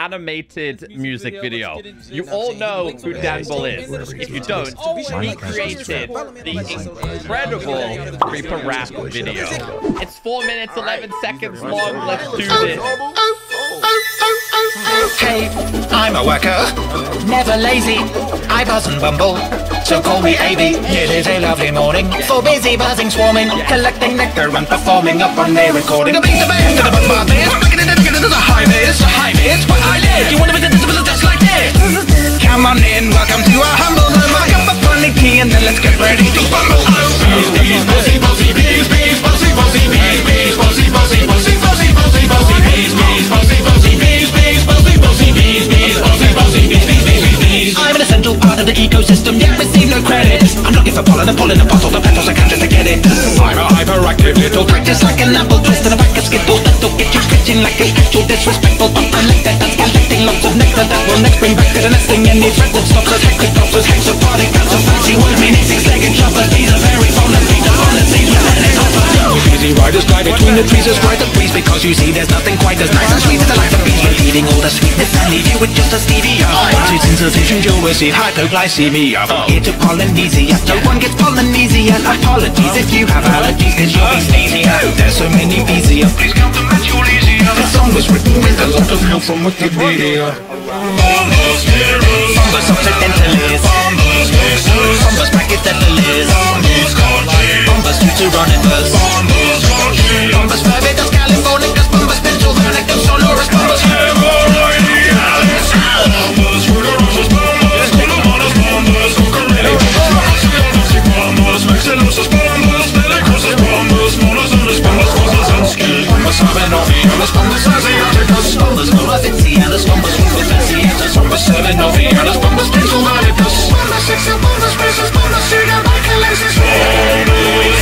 animated music video. You all know who Danble is. If you don't, he created the incredible Creeper rap video. It's 4 minutes, 11 seconds long. Let's do this. Hey, I'm a worker, never lazy. I buzz and bumble, so call me AB. It is a lovely morning for busy buzzing, swarming, collecting nectar and performing up on their recording. A beat the band to the buzz bar this, breaking it into the high miss, where I live. You want to visit this just like this? Come on in, welcome to our humble home. I got a funny key and then let's get ready to bumble. Bees, buzzy, buzzy, bees, bees, buzzy, buzzy, bees, bees, buzzy, buzzy, buzzy, buzzy, buzzy, buzzy, bees, bees, buzzy, buzzy, bees, bees, buzzy, buzzy, bees, bees, buzzy, buzzy, bees, bees, bees, bees, bees. I'm an essential part of the ecosystem, yet receive no credit. I'm looking for pollen and pollen and bottle the petals I can't just to get it. I'm a hyperactive little practice like an apple twist and a pack of skittles that'll get you scratching like an actual disrespectful collector that's collecting lots of nectar that will next bring back to the nesting any threat that stops us. Hectodopters, hexapodic, that's a fancy one. I mean, it's six-legged choppers, these are very fond of feet on the seas with an hopper. Easy riders glide between the trees as quite a breeze because you see there's nothing quite as nice and sweet as the life of bees. Repeating all the sweetness and leave you with just a stevia. Once it's insufficient, you'll receive hypoglycemia. From here to Polynesia, no one gets Polynesia. Apologies if you have allergies, cause you'll be sneezy. Oh, there's so many bees here. Please come to Metulesia. This song was written with a lot of help from Wikipedia. Bombers, heroes, bombers, occidentalists, bombers, cases, bombers, brachycephalists, bombers, country, bombers, deuteronymous, bombers, country, bombers, Barbados, Californicus, bombers, Pennsylvanicus, Sonorous, bombers, Hemorrhoidialis, bombers, Rudorosus, bombers, Colomanus, bombers, Cocorelli, bombers, bombers, Vexillosus, bombers, Delicosus, bombers, Monozonos, bombers, Wozansky, bombers, Sabinovianus, bombers, Asiaticus, bombers, Novatianus, bombers, Rufus, bombers, Seminovianus, bombers, Pennsylvanicus, bombers, Sixer, bombers, Races, bombers, Pseudomycalasis, bombers,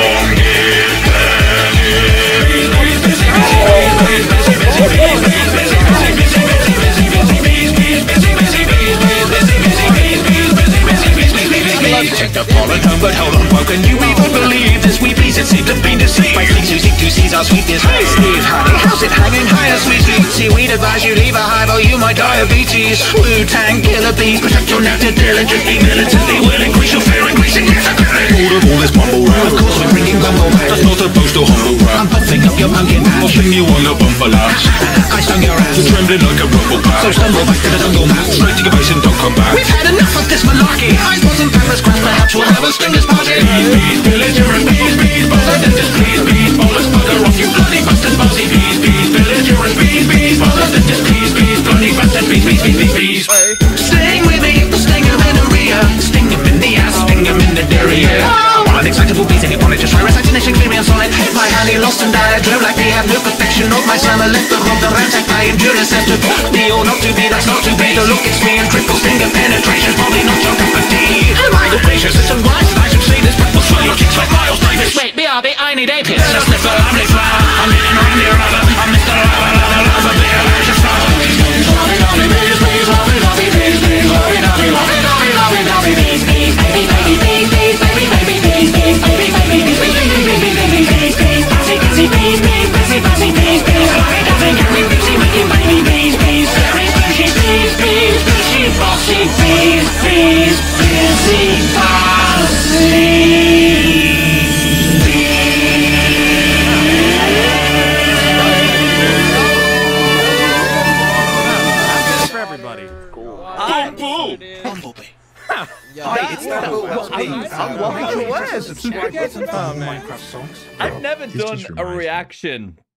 check the pollen home, but hold on, woken. You even believe this? We bees that seem to be deceived by things who seek to seize our sweetness. Hey, Steve, honey, how's it hanging higher, sweetie? See, we'd advise you leave a hive or you might diabetes. Wu-Tang killer bees, protect your nectar diligently, militantly. Will increase your fear, increasing significantly. Hold of all this bumble round. Of course we're bringing bumble round. That's not supposed to humble round. I'm puffing up your pumpkin patch. I'll sting you on the bumble ass. I stung your ass. You're trembling like a rumble patch. So stumble back to the jungle mat. Straight to your base and don't come back. We've had enough of this malarkey. Eyes, balls and peppers, crash, perhaps we'll have a stinger's party. Bees, bees, villager and bees, bees, buzzer, dentist, please, bees, ballers, bugger off, you bloody bastard, Buzzy, bees, bees, villager and bees, bees, buzzer, dentist, please, bees, bloody bastard, bees, bees, bees, bees, bees. Sting with me, sting him in the rear, sting him in the ass, sting him in the derriere. Wild, excitable bees in your bonnet, just try recitation experience on it. My honey lost and died, glow like they have no perfection. Of my summer left the rob the ransack by endurance as to be or not to be, that's not to be. The look it's me and triple finger penetration, probably not your cup of tea. Am I the gracious, it's some rice, I should see this breakfast for your kicks like Miles Davis. Wait, BRB, I need a piss. Just lift the lovely flower, I'm living around your other, I'm Mr. Lava, beer, I just flower. Lovely, lovely, bees, bees, lovely, lovely, bees, bees, lovely, lovely, lovely, lovely, lovely, lovely, bees, bees, baby, baby, bees, bees, baby, baby, bees, bees, baby, baby, bees, bees, baby, baby, bees, bees, buzzy, buzzy, bees, bees, buzzy, buzzy, bees, bees, lovely, lovely, very busy, making baby, bees, bees, very busy, bees, bees, busy, bossy, bees, bees, busy, buzzy. I've never done a reaction